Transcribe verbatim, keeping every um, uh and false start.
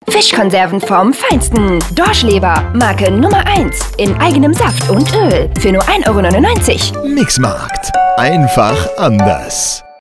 Fischkonserven vom Feinsten. Dorschleber, Marke Nummer eins. In eigenem Saft und Öl. Für nur ein Euro neunundneunzig. Mixmarkt. Einfach anders.